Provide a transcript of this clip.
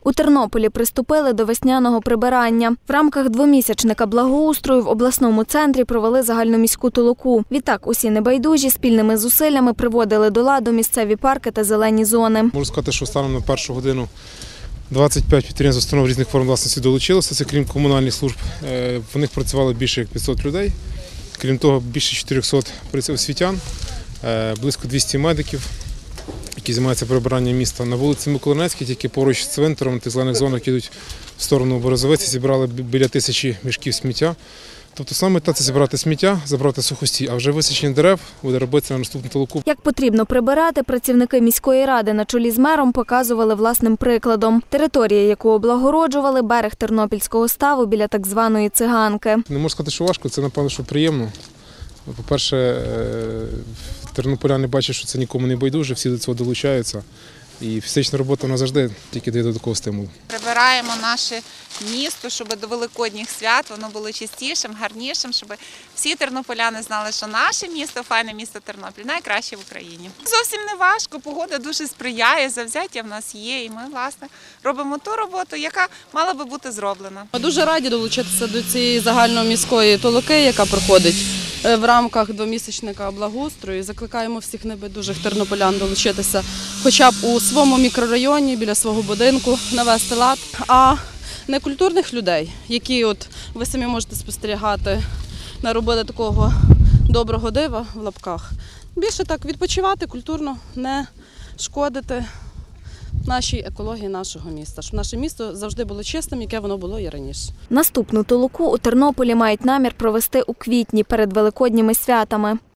У Тернополі приступили до весняного прибирання. В рамках двомісячника благоустрою в обласному центрі провели загальноміську толоку. Відтак усі небайдужі спільними зусиллями приводили до ладу місцеві парки та зелені зони. Можу сказати, що станом на першу годину 25 підприємств, установ різних форм власності долучилося. Це крім комунальних служб. В них працювало більше як 500 людей. Крім того, більше 400 освітян, близько 200 медиків, які займаються прибиранням міста. На вулиці Миколинецькій, тільки поруч з цвинтаром, тих зелених зонах, які йдуть в сторону Березовиці, зібрали біля 1000 мішків сміття. Тобто саме це зібрати сміття, забрати сухості, а вже висічення дерев буде робитися на наступну толоку. Як потрібно прибирати, працівники міської ради на чолі з мером показували власним прикладом. Територія, яку облагороджували, берег Тернопільського ставу біля так званої циганки. Не можу сказати, що важко, це, напевно, що приємно. По-перше, тернополяни бачать, що це нікому не байдуже, всі до цього долучаються. І фізична робота вона завжди тільки дає до такого стимулу. Прибираємо наше місто, щоб до великодніх свят воно було чистішим, гарнішим, щоб всі тернополяни знали, що наше місто, файне місто Тернопіль, найкраще в Україні. Зовсім не важко, погода дуже сприяє, завзяття в нас є, і ми, власне, робимо ту роботу, яка мала би бути зроблена. Ми дуже раді долучитися до цієї загальноміської толоки, яка проходить в рамках двомісячника благоустрою. Закликаємо всіх небайдужих тернополян долучитися хоча б у своєму мікрорайоні, біля свого будинку, навести лад. А некультурних людей, які от ви самі можете спостерігати, наробили такого доброго дива в лапках. Більше так відпочивати культурно, не шкодити нашій екології нашого міста, щоб наше місто завжди було чистим, яке воно було і раніше. Наступну толоку у Тернополі мають намір провести у квітні перед великодніми святами.